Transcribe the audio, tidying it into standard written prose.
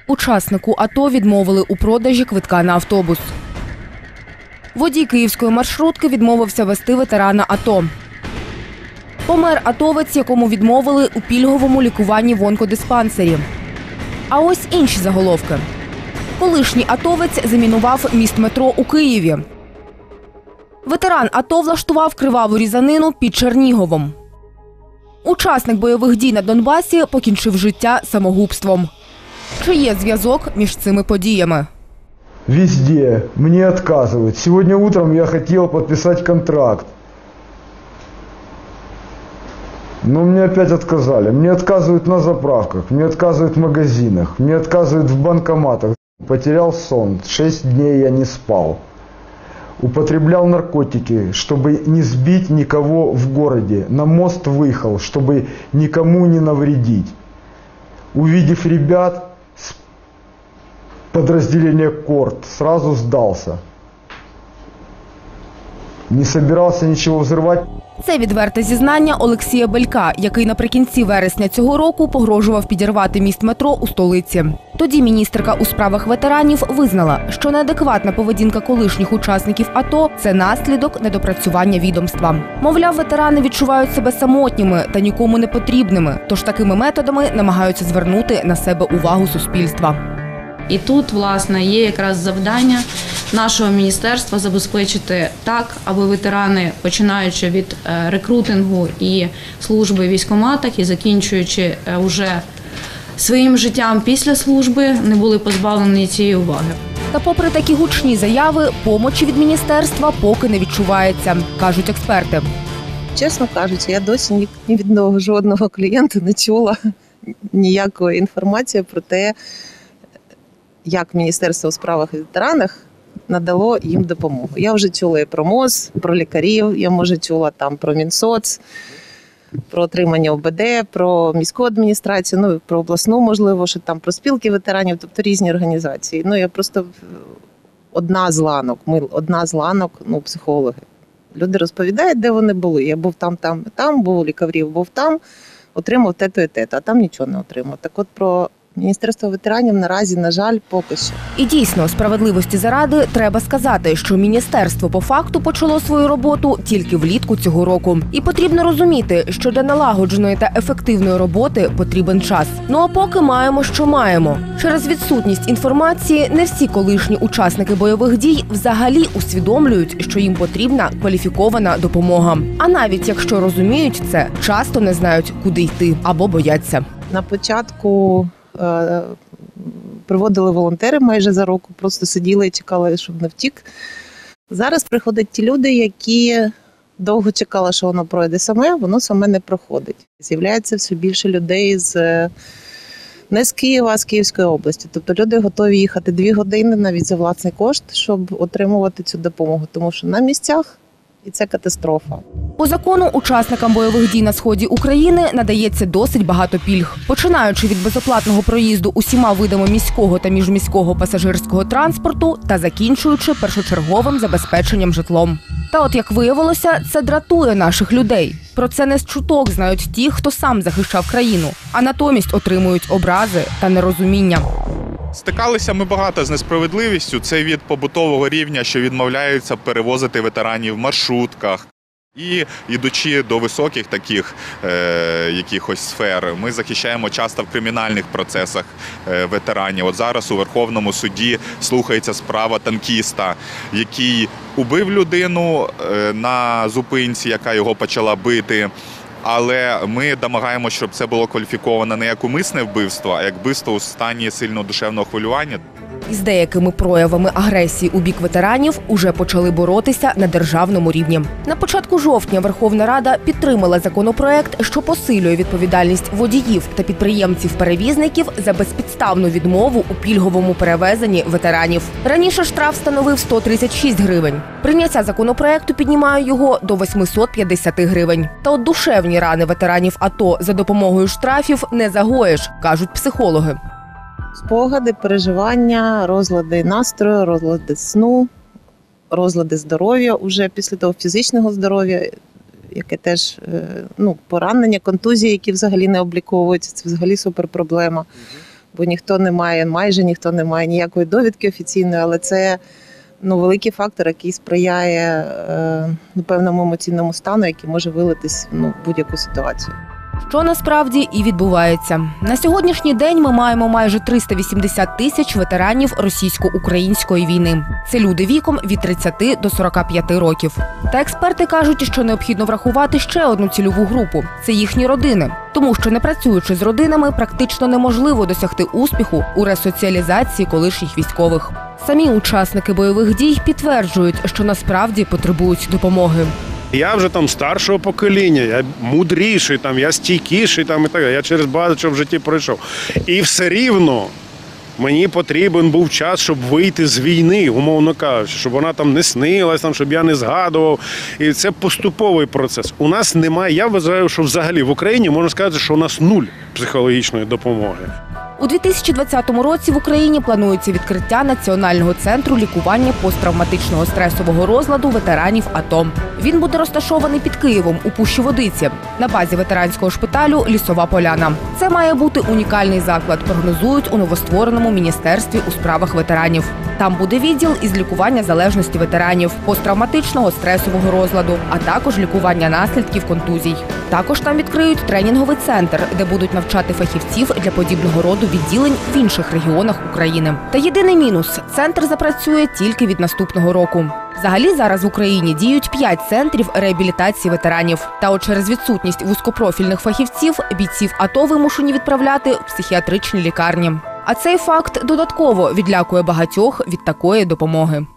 Учаснику АТО відмовили у продажі квитка на автобус. Водій київської маршрутки відмовився везти ветерана АТО. Помер атовець, якому відмовили у пільговому лікуванні в онкодиспансері. А ось інші заголовки. Колишній атовець замінував міст метро у Києві. Ветеран АТО влаштував криваву різанину під Черніговом. Учасник бойових дій на Донбасі покінчив життя самогубством. Чи є зв'язок між цими подіями? Везде мне отказывают. Сегодня утром я хотел подписать контракт. Но мне опять отказали. Мне отказывают на заправках, мне отказывают в магазинах, мне отказывают в банкоматах. Потерял сон, 6 дней я не спал. Употреблял наркотики, чтобы не сбить никого в городе. На мост выехал, чтобы никому не навредить. Увидев ребят с подразделения КОРТ, сразу сдался. Не собирался ничего взрывать. Це відверте зізнання Олексія Белька, який наприкінці вересня цього року погрожував підірвати міст метро у столиці. Тоді міністерка у справах ветеранів визнала, що неадекватна поведінка колишніх учасників АТО – це наслідок недопрацювання відомства. Мовляв, ветерани відчувають себе самотніми та нікому не потрібними, тож такими методами намагаються звернути на себе увагу суспільства. І тут, власне, є якраз завдання нашого міністерства забезпечити так, аби ветерани, починаючи від рекрутингу і служби в військкоматах і закінчуючи уже своїм життям після служби, не були позбавлені цієї уваги. Та попри такі гучні заяви, помочі від міністерства поки не відчувається, кажуть експерти. Чесно кажучи, я досі ні від жодного клієнта не чула ніякої інформації про те, як Міністерство у справах і ветеранах надало їм допомогу. Я вже чула і про МОЗ, про лікарів, я, може, чула там про Мінсоц, про отримання ОБД, про міську адміністрацію, ну, про обласну, можливо, що там про спілки ветеранів, тобто різні організації. Ну, я просто одна з ланок, психологи. Люди розповідають, де вони були. Я був там, був у лікарів, був там, отримав те-то і те-то, а там нічого не отримав. Так от про Міністерство ветеранів наразі, на жаль, поки що. І дійсно, справедливості заради, треба сказати, що міністерство по факту почало свою роботу тільки влітку цього року. І потрібно розуміти, що для налагодженої та ефективної роботи потрібен час. Ну а поки маємо, що маємо. Через відсутність інформації не всі колишні учасники бойових дій взагалі усвідомлюють, що їм потрібна кваліфікована допомога. А навіть якщо розуміють це, часто не знають, куди йти або бояться. На початку приводили волонтери майже за року, просто сиділи і чекали, щоб не втік. Зараз приходять ті люди, які довго чекали, що воно пройде саме, воно саме не проходить. З'являється все більше людей не з Києва, а з Київської області. Тобто люди готові їхати 2 години навіть за власний кошт, щоб отримувати цю допомогу, тому що на місцях і це катастрофа. По закону учасникам бойових дій на сході України надається досить багато пільг. Починаючи від безоплатного проїзду усіма видами міського та міжміського пасажирського транспорту та закінчуючи першочерговим забезпеченням житлом. Та от як виявилося, це дратує наших людей. Про це не з чуток знають ті, хто сам захищав країну, а натомість отримують образи та нерозуміння. Стикалися ми багато з несправедливістю. Це від побутового рівня, що відмовляються перевозити ветеранів в маршрутках. І йдучи до високих таких якихось сфер, ми захищаємо часто в кримінальних процесах ветеранів. От зараз у Верховному суді слухається справа танкіста, який убив людину на зупинці, яка його почала бити. Але ми домагаємося, щоб це було кваліфіковано не як умисне вбивство, а як вбивство у стані сильного душевного хвилювання. Із деякими проявами агресії у бік ветеранів уже почали боротися на державному рівні. На початку жовтня Верховна Рада підтримала законопроект, що посилює відповідальність водіїв та підприємців-перевізників за безпідставну відмову у пільговому перевезенні ветеранів. Раніше штраф становив 136 гривень. Прийняття законопроекту піднімає його до 850 гривень. Та от душевні рани ветеранів АТО за допомогою штрафів не загоїш, кажуть психологи. Спогади, переживання, розлади настрою, розлади сну, розлади здоров'я, уже після того фізичного здоров'я, яке теж, поранення, контузії, які взагалі не обліковуються, це взагалі суперпроблема. бо ніхто не має, майже ніхто не має ніякої довідки офіційної, але це великий фактор, який сприяє певному емоційному стану, який може вилитись в будь-яку ситуацію. Що насправді і відбувається. На сьогоднішній день ми маємо майже 380 тисяч ветеранів російсько-української війни. Це люди віком від 30 до 45 років. Та експерти кажуть, що необхідно врахувати ще одну цільову групу – це їхні родини. Тому що, не працюючи з родинами, практично неможливо досягти успіху у ресоціалізації колишніх військових. Самі учасники бойових дій підтверджують, що насправді потребують допомоги. Я вже старшого покоління, я мудріший, я стійкіший і так далі. Я через багато чого в житті пройшов. І все рівно мені потрібен був час, щоб вийти з війни, умовно кажучи, щоб вона не снилась, щоб я не згадував. І це поступовий процес. У нас немає, я вважаю, що взагалі в Україні можна сказати, що у нас нуль психологічної допомоги. У 2020 році в Україні планується відкриття Національного центру лікування посттравматичного стресового розладу ветеранів АТО. Він буде розташований під Києвом у Пущі-Водиці на базі ветеранського шпиталю «Лісова поляна». Це має бути унікальний заклад, прогнозують у новоствореному Міністерстві у справах ветеранів. Там буде відділ із лікування залежності ветеранів, посттравматичного стресового розладу, а також лікування наслідків контузій. Також там відкриють тренінговий центр, де будуть навчати фахівців для подібного роду відділень в інших регіонах України. Та єдиний мінус – центр запрацює тільки від наступного року. Взагалі зараз в Україні діють 5 центрів реабілітації ветеранів. Та от через відсутність вузькопрофільних фахівців бійців АТО вимушені відправляти в психіатричні лікарні. А цей факт додатково відлякує багатьох від такої допомоги.